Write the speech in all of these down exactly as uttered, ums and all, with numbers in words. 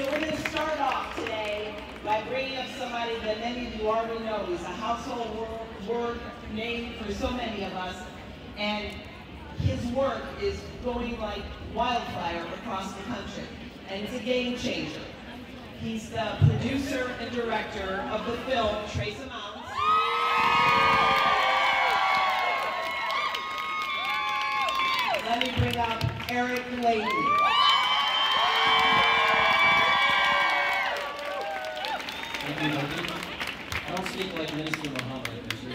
So we're going to start off today by bringing up somebody that many of you already know. He's a household word, word name for so many of us, and his work is going like wildfire across the country, and it's a game changer. He's the producer and director of the film Trace Amounts. Let me bring up Eric Gladen. Thank you, Logan. I don't speak like Minister Muhammad, I'm sure you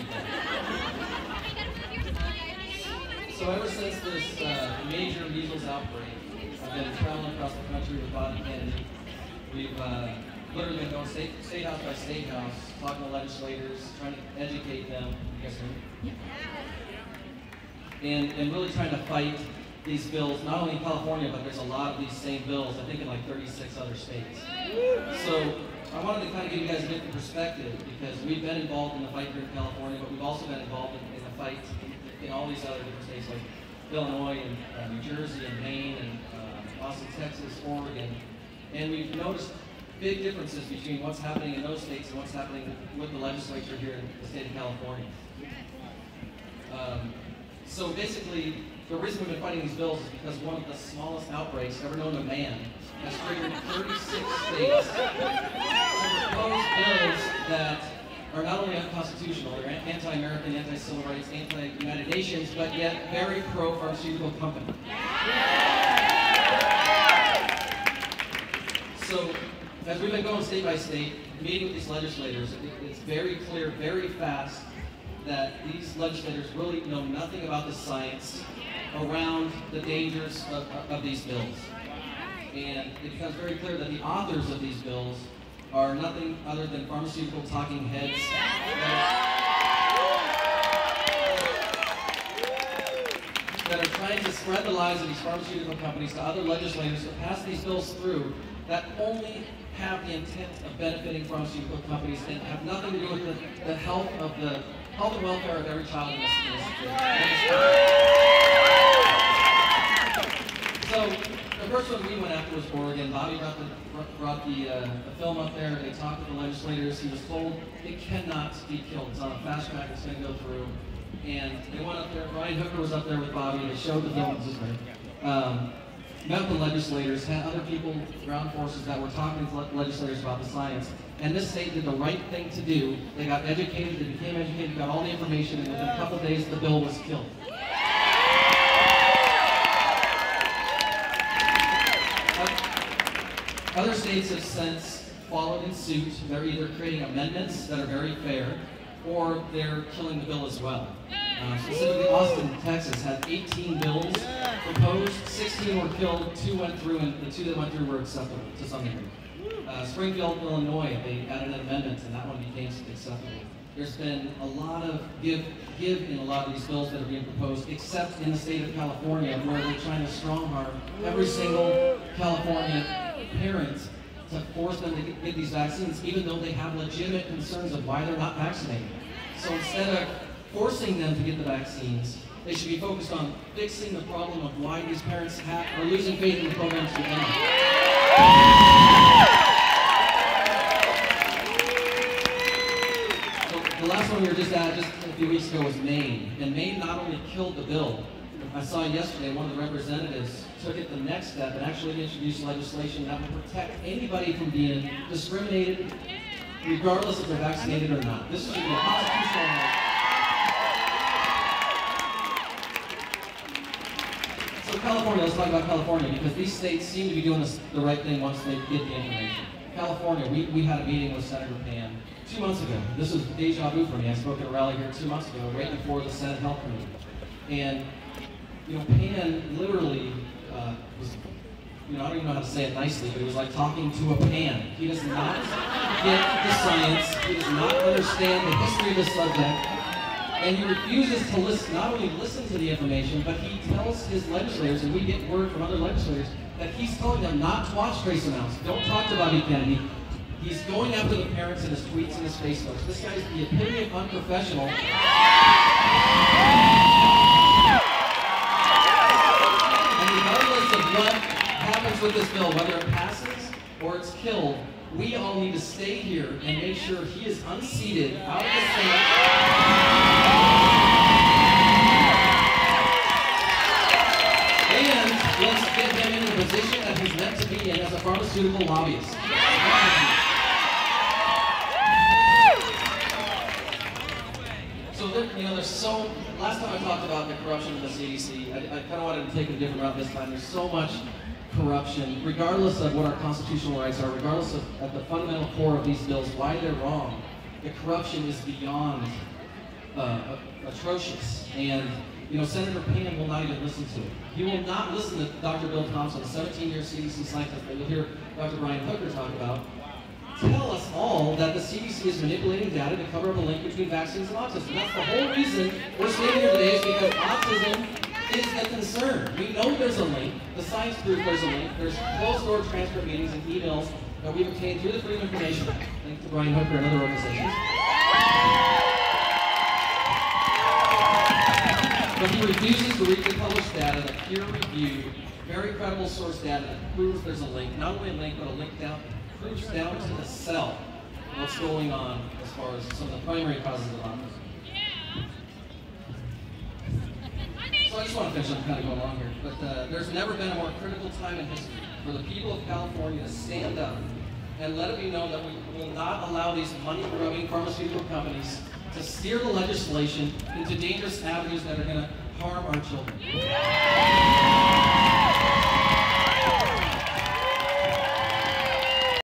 can. So ever since this uh, major measles outbreak, I've been traveling across the country with Bobby Kennedy. We've uh, literally been going state, state house by state house, talking to legislators, trying to educate them, you guys hear me? And, and really trying to fight these bills, not only in California, but there's a lot of these same bills, I think in like thirty-six other states. So I wanted to kind of give you guys a different perspective, because we've been involved in the fight here in California, but we've also been involved in, in the fight in, in all these other different states like Illinois and uh, New Jersey and Maine and uh, Austin, Texas, Oregon. And we've noticed big differences between what's happening in those states and what's happening with the legislature here in the state of California. Um, so basically, the reason we've been fighting these bills is because one of the smallest outbreaks ever known to man has triggered thirty-six states to propose bills that are not only unconstitutional, they're anti-American, anti-civil rights, anti-United Nations, but yet very pro-pharmaceutical company. So, as we've been going state by state, meeting with these legislators, it, it's very clear, very fast, that these legislators really know nothing about the science around the dangers of, of these bills. And it becomes very clear that the authors of these bills are nothing other than pharmaceutical talking heads that, that are trying to spread the lies of these pharmaceutical companies to other legislators to pass these bills through that only have the intent of benefiting pharmaceutical companies and have nothing to do with the, the health of the health and welfare of every child in this, in this, in this country. So the first one we went after was Oregon. Bobby brought the, brought the, uh, the film up there. They talked to the legislators. He was told it cannot be killed. It's on a fast track. It's going to go through. And they went up there. Ryan Hooker was up there with Bobby. They showed the film. This is great. Um, met with the legislators, had other people, ground forces that were talking to the legislators about the science. And this state did the right thing to do. They got educated, they became educated, got all the information, and within a couple of days the bill was killed. Other states have since followed in suit. They're either creating amendments that are very fair, or they're killing the bill as well. Uh, specifically, Austin, Texas had eighteen bills proposed, sixteen were killed, two went through, and the two that went through were acceptable to some degree. Uh, Springfield, Illinois, they added an amendment, and that one became acceptable. There's been a lot of give, give in a lot of these bills that are being proposed, except in the state of California, where they're trying to strong-arm every single California parent to force them to get, get these vaccines, even though they have legitimate concerns of why they're not vaccinated. So instead of forcing them to get the vaccines, they should be focused on fixing the problem of why these parents have, are losing faith in the programs to begin with. The last one we were just at just a few weeks ago was Maine, and Maine not only killed the bill. I saw yesterday one of the representatives took it the next step and actually introduced legislation that would protect anybody from being discriminated, regardless if they're vaccinated or not. This should be a constitutional right. So California, let's talk about California, because these states seem to be doing this, the right thing once they get the information. California, we, we had a meeting with Senator Pan two months ago. This was deja vu for me. I spoke at a rally here two months ago, right before the Senate Health Committee. And, you know, Pan literally uh, was, you know, I don't even know how to say it nicely, but it was like talking to a pan. He does not get the science. He does not understand the history of the subject. And he refuses to listen, not only listen to the information, but he tells his legislators, and we get word from other legislators, that he's telling them not to watch Trace Amounts. Don't talk to Bobby Kennedy. He's going after the parents in his tweets and his Facebooks. This guy's the epitome of unprofessional. And regardless of what happens with this bill, whether it passes or it's killed, we all need to stay here and make sure he is unseated out of the Senate. And let's get him in the position that he's meant to be in as a pharmaceutical lobbyist. So there, you know, there's so, last time I talked about the corruption in the C D C, I, I kind of wanted to take a different route this time. There's so much corruption, regardless of what our constitutional rights are, regardless of at the fundamental core of these bills, why they're wrong. The corruption is beyond uh, atrocious. And, you know, Senator Payne will not even listen to it. He will not listen to Doctor Bill Thompson, a seventeen-year C D C scientist that you'll hear Doctor Brian Hooker talk about, tell us all that the C D C is manipulating data to cover up a link between vaccines and autism. And that's the whole reason we're standing here today, is because autism is the concern. We know there's a link. The science proves there's a link. There's closed-door transcript meetings and emails that we've obtained through the Freedom of Information Act, thanks to Brian Hooker and other organizations. But he refuses to read the published data, the peer-reviewed, very credible source data that proves there's a link. Not only a link, but a link down, proves down to the cell what's going on as far as some of the primary causes of autism. So I just want to finish, I'm kind of going along here, but uh, there's never been a more critical time in history for the people of California to stand up and let it be known that we will not allow these money-grubbing pharmaceutical companies to steer the legislation into dangerous avenues that are going to harm our children.